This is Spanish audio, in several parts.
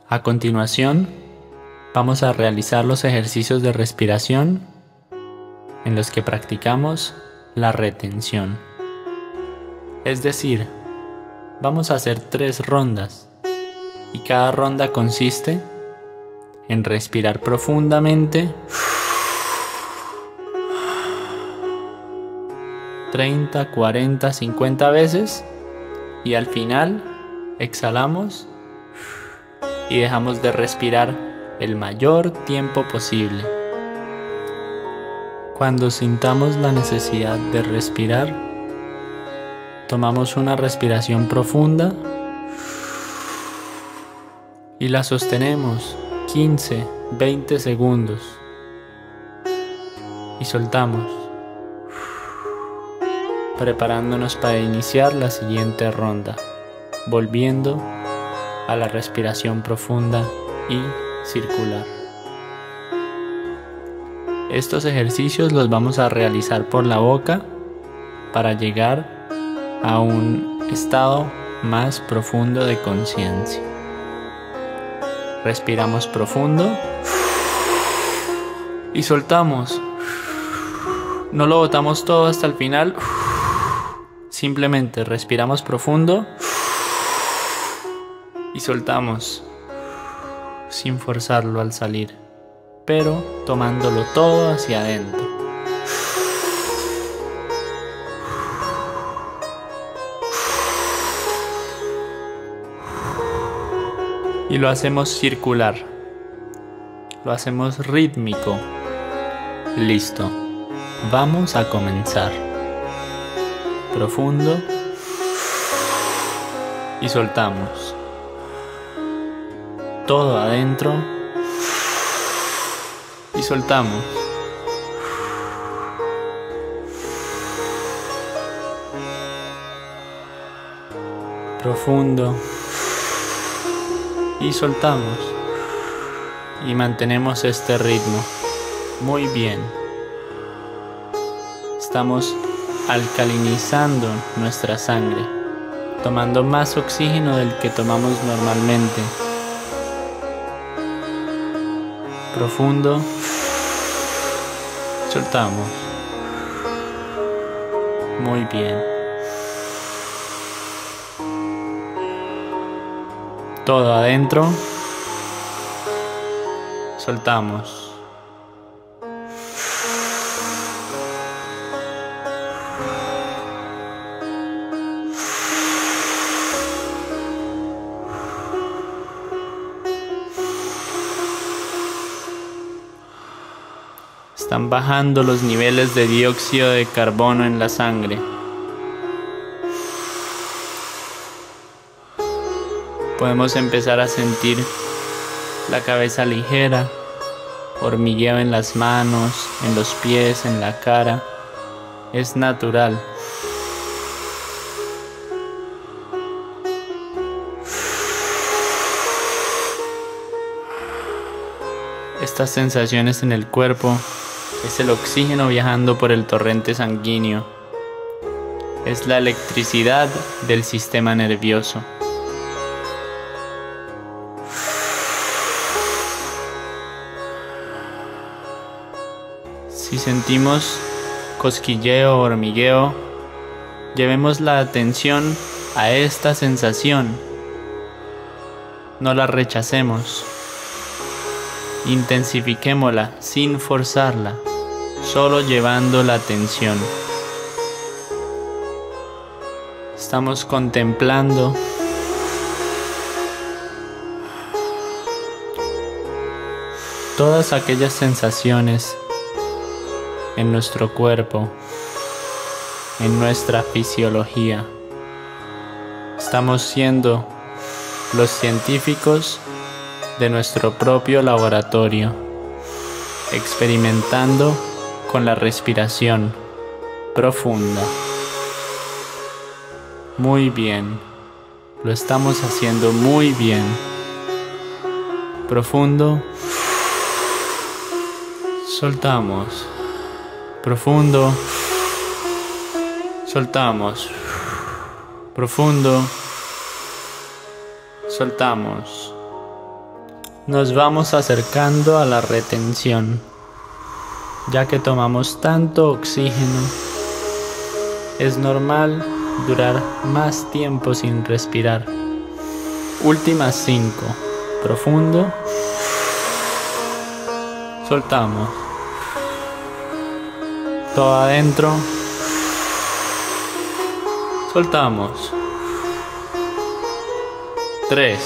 A continuación, vamos a realizar los ejercicios de respiración en los que practicamos la retención. Es decir, vamos a hacer 3 rondas y cada ronda consiste en respirar profundamente 30, 40, 50 veces y al final exhalamos y dejamos de respirar el mayor tiempo posible. Cuando sintamos la necesidad de respirar, tomamos una respiración profunda y la sostenemos 15, 20 segundos y soltamos, preparándonos para iniciar la siguiente ronda, volviendo a la respiración profunda y circular. Estos ejercicios los vamos a realizar por la boca para llegar a un estado más profundo de conciencia. Respiramos profundo y soltamos. No lo botamos todo hasta el final. Simplemente respiramos profundo y soltamos sin forzarlo al salir, pero tomándolo todo hacia adentro. Y lo hacemos circular, lo hacemos rítmico. Listo, vamos a comenzar. Profundo y soltamos. Todo adentro y soltamos. Profundo y soltamos. Y mantenemos este ritmo. Muy bien. Estamos alcalinizando nuestra sangre, tomando más oxígeno del que tomamos normalmente. Profundo, soltamos. Muy bien. Todo adentro, soltamos. Están bajando los niveles de dióxido de carbono en la sangre. Podemos empezar a sentir la cabeza ligera, hormigueo en las manos, en los pies, en la cara. Es natural. Estas sensaciones en el cuerpo es el oxígeno viajando por el torrente sanguíneo. Es la electricidad del sistema nervioso. Si sentimos cosquilleo o hormigueo, llevemos la atención a esta sensación. No la rechacemos. Intensifiquémosla sin forzarla, solo llevando la atención. Estamos contemplando todas aquellas sensaciones en nuestro cuerpo, en nuestra fisiología. Estamos siendo los científicos de nuestro propio laboratorio, experimentando con la respiración profunda. Muy bien, lo estamos haciendo muy bien. Profundo, soltamos. Profundo, soltamos. Profundo, soltamos. Nos vamos acercando a la retención, ya que tomamos tanto oxígeno. Es normal durar más tiempo sin respirar. Últimas 5. Profundo. Soltamos. Todo adentro. Soltamos. 3.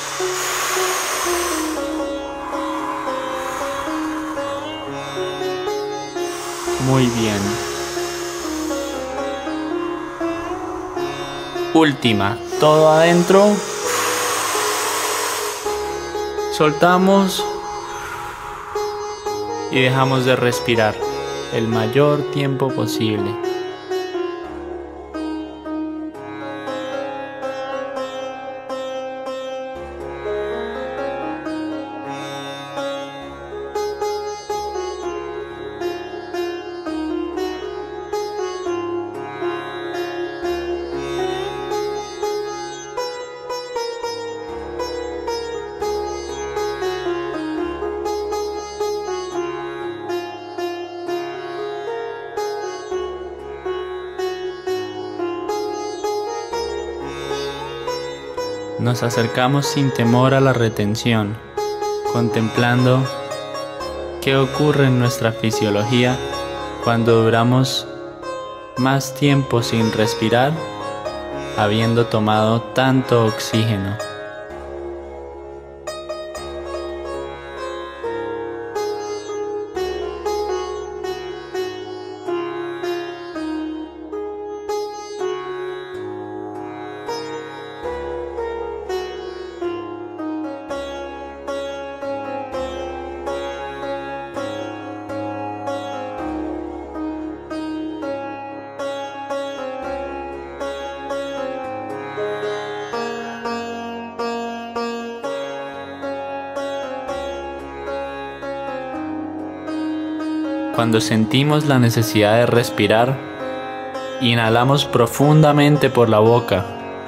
Muy bien. Última. Todo adentro. Soltamos. Y dejamos de respirar el mayor tiempo posible. Nos acercamos sin temor a la retención, contemplando qué ocurre en nuestra fisiología cuando duramos más tiempo sin respirar, habiendo tomado tanto oxígeno. Cuando sentimos la necesidad de respirar, inhalamos profundamente por la boca.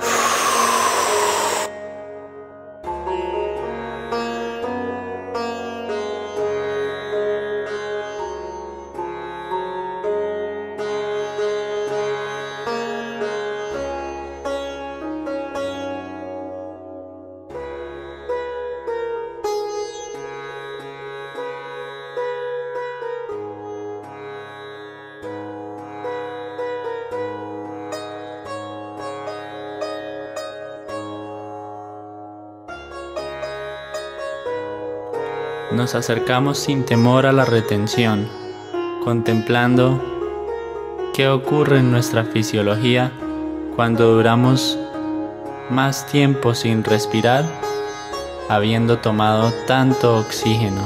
Nos acercamos sin temor a la retención, contemplando qué ocurre en nuestra fisiología cuando duramos más tiempo sin respirar, habiendo tomado tanto oxígeno.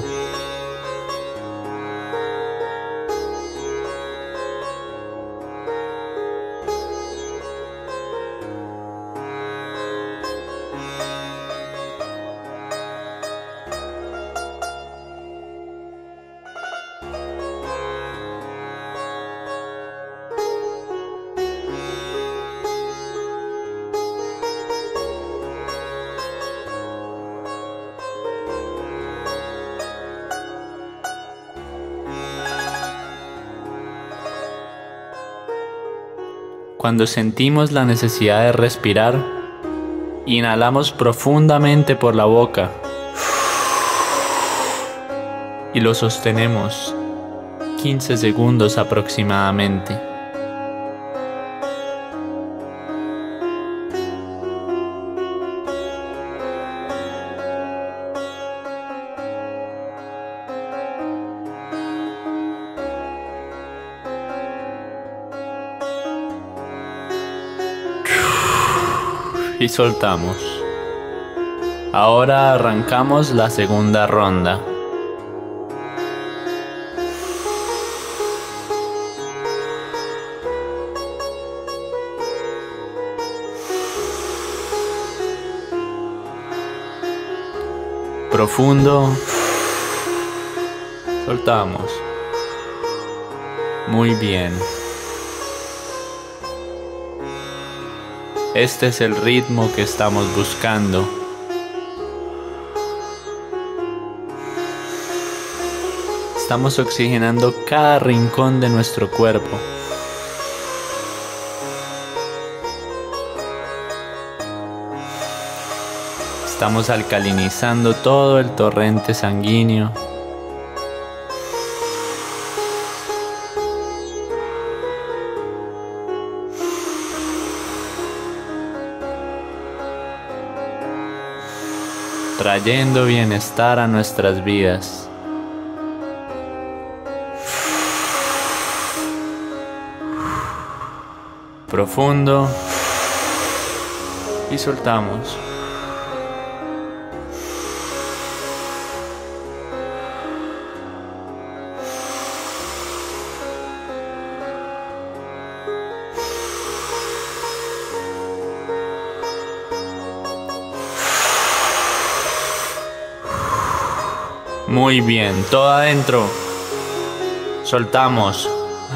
Cuando sentimos la necesidad de respirar, inhalamos profundamente por la boca y lo sostenemos 15 segundos aproximadamente. Y soltamos. Ahora arrancamos la segunda ronda. Profundo. Soltamos. Muy bien. Este es el ritmo que estamos buscando. Estamos oxigenando cada rincón de nuestro cuerpo. Estamos alcalinizando todo el torrente sanguíneo. Trayendo bienestar a nuestras vidas. Profundo y soltamos. Muy bien, todo adentro. Soltamos.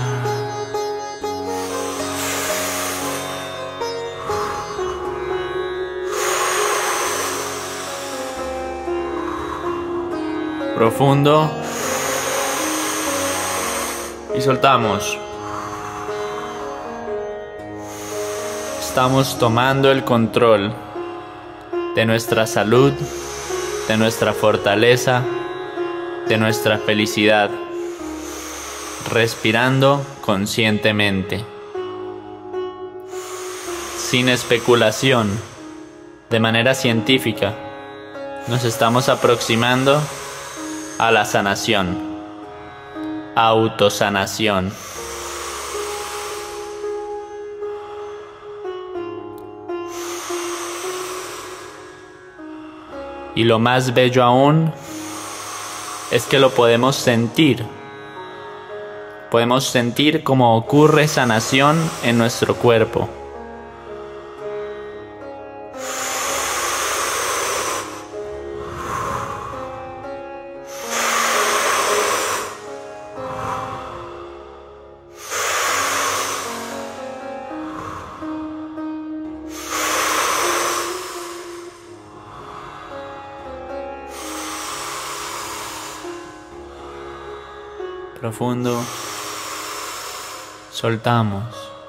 Profundo. Y soltamos. Estamos tomando el control de nuestra salud, de nuestra fortaleza, de nuestra felicidad, respirando conscientemente, sin especulación, de manera científica. Nos estamos aproximando a la sanación, autosanación. Y lo más bello aún es que lo podemos sentir. Podemos sentir cómo ocurre sanación en nuestro cuerpo. Profundo. Soltamos.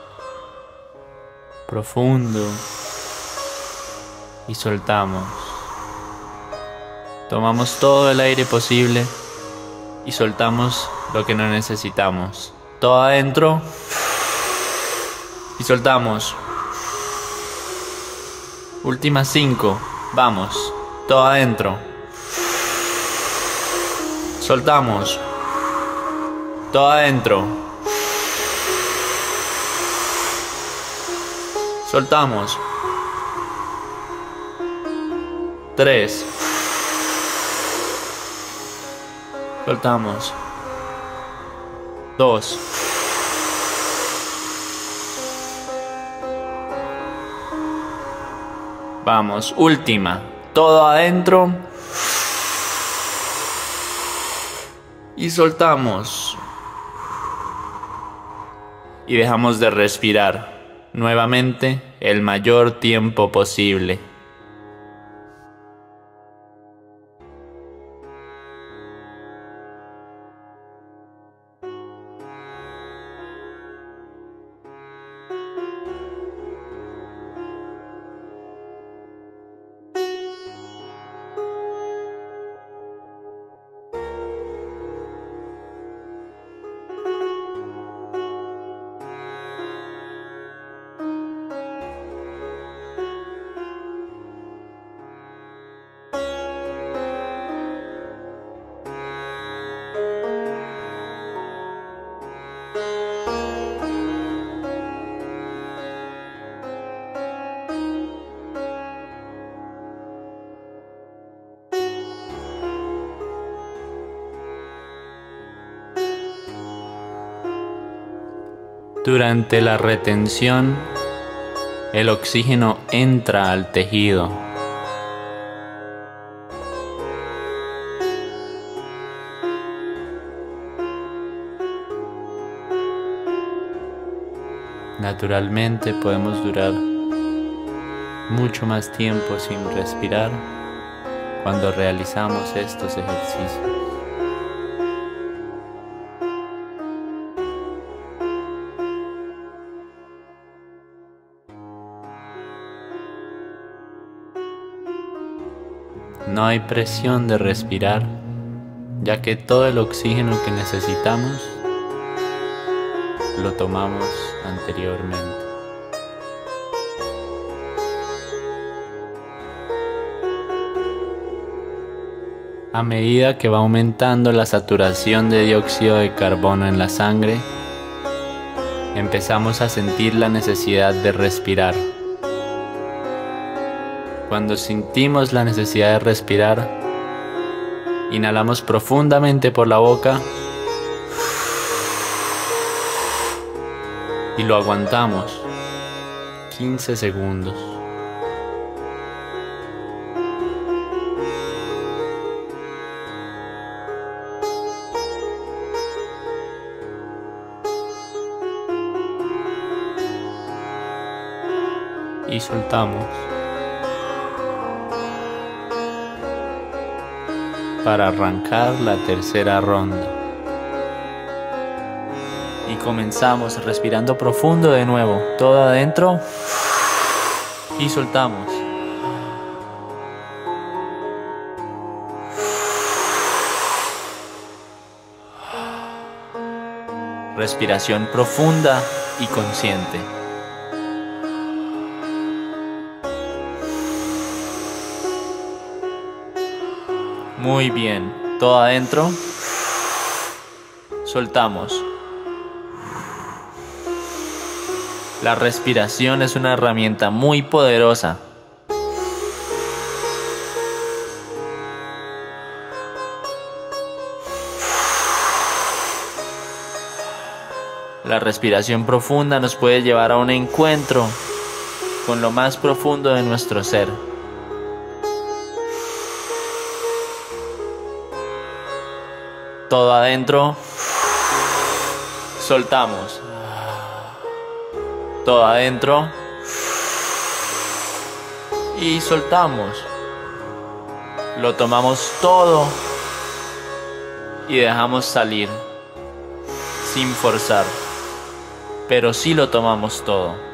Profundo. Y soltamos. Tomamos todo el aire posible y soltamos lo que no necesitamos. Todo adentro. Y soltamos. Últimas 5. Vamos. Todo adentro. Soltamos. Todo adentro. Soltamos. 3. Soltamos. 2. Vamos, última. Todo adentro. Y soltamos. Y dejamos de respirar nuevamente el mayor tiempo posible. Durante la retención, el oxígeno entra al tejido. Naturalmente podemos durar mucho más tiempo sin respirar cuando realizamos estos ejercicios. No hay presión de respirar, ya que todo el oxígeno que necesitamos lo tomamos anteriormente. A medida que va aumentando la saturación de dióxido de carbono en la sangre, empezamos a sentir la necesidad de respirar. Cuando sentimos la necesidad de respirar, inhalamos profundamente por la boca y lo aguantamos 15 segundos. Y soltamos para arrancar la tercera ronda. Y comenzamos respirando profundo de nuevo, todo adentro y soltamos. Respiración profunda y consciente. Muy bien, todo adentro, soltamos. La respiración es una herramienta muy poderosa. La respiración profunda nos puede llevar a un encuentro con lo más profundo de nuestro ser. Todo adentro, soltamos. Todo adentro y soltamos. Lo tomamos todo y dejamos salir sin forzar, pero sí lo tomamos todo.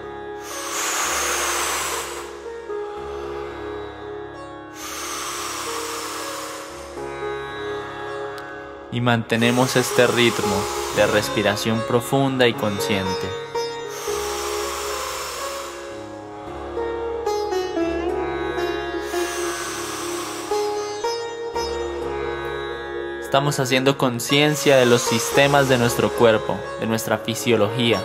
Y mantenemos este ritmo de respiración profunda y consciente. Estamos haciendo conciencia de los sistemas de nuestro cuerpo, de nuestra fisiología.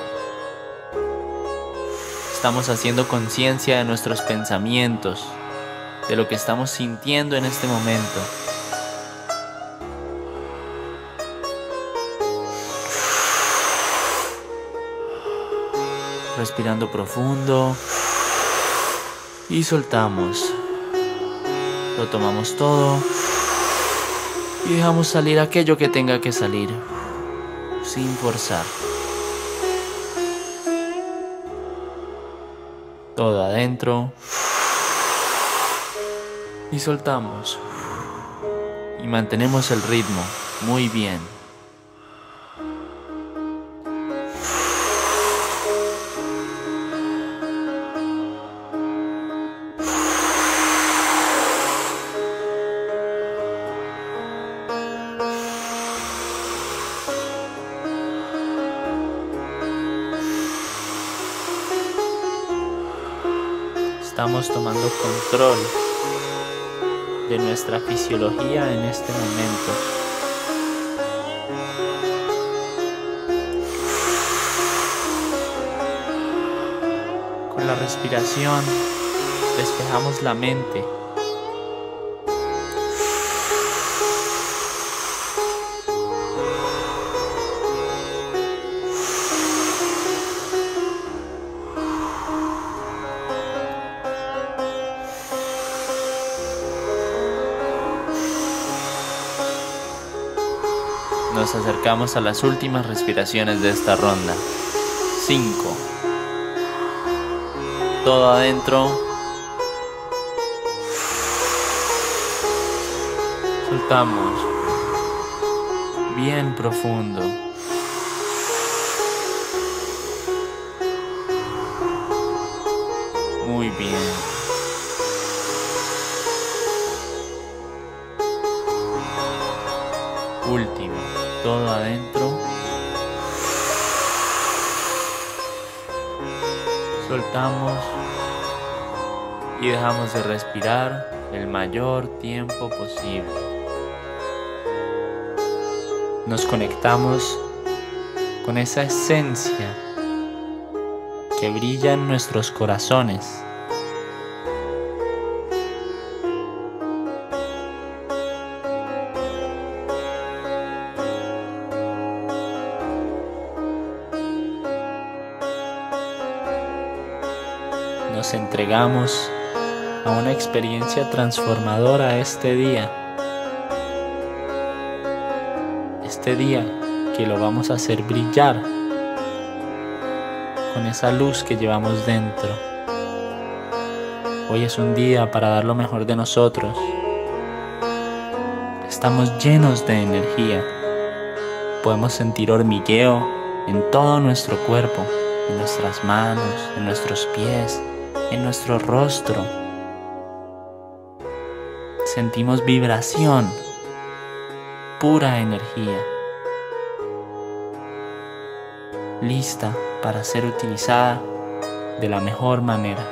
Estamos haciendo conciencia de nuestros pensamientos, de lo que estamos sintiendo en este momento. Respirando profundo y soltamos. Lo tomamos todo y dejamos salir aquello que tenga que salir, sin forzar. Todo adentro y soltamos. Y mantenemos el ritmo muy bien. Estamos tomando control de nuestra fisiología en este momento. Con la respiración despejamos la mente. Nos acercamos a las últimas respiraciones de esta ronda. 5. Todo adentro. Soltamos. Bien profundo. Muy bien. todo adentro. Soltamos y dejamos de respirar el mayor tiempo posible. Nos conectamos con esa esencia que brilla en nuestros corazones. Nos entregamos a una experiencia transformadora este día. Este día que lo vamos a hacer brillar con esa luz que llevamos dentro. Hoy es un día para dar lo mejor de nosotros. Estamos llenos de energía. Podemos sentir hormigueo en todo nuestro cuerpo, en nuestras manos, en nuestros pies, en nuestro rostro. Sentimos vibración, pura energía, lista para ser utilizada de la mejor manera.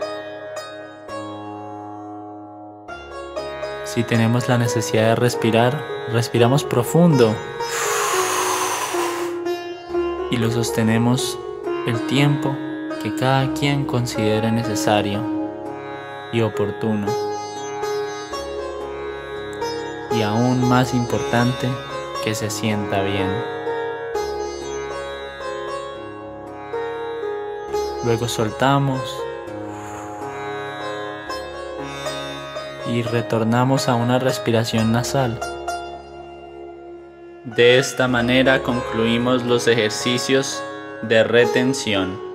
Si tenemos la necesidad de respirar, respiramos profundo y lo sostenemos el tiempo que cada quien considere necesario y oportuno. Y aún más importante, que se sienta bien. Luego soltamos y retornamos a una respiración nasal. De esta manera concluimos los ejercicios de retención.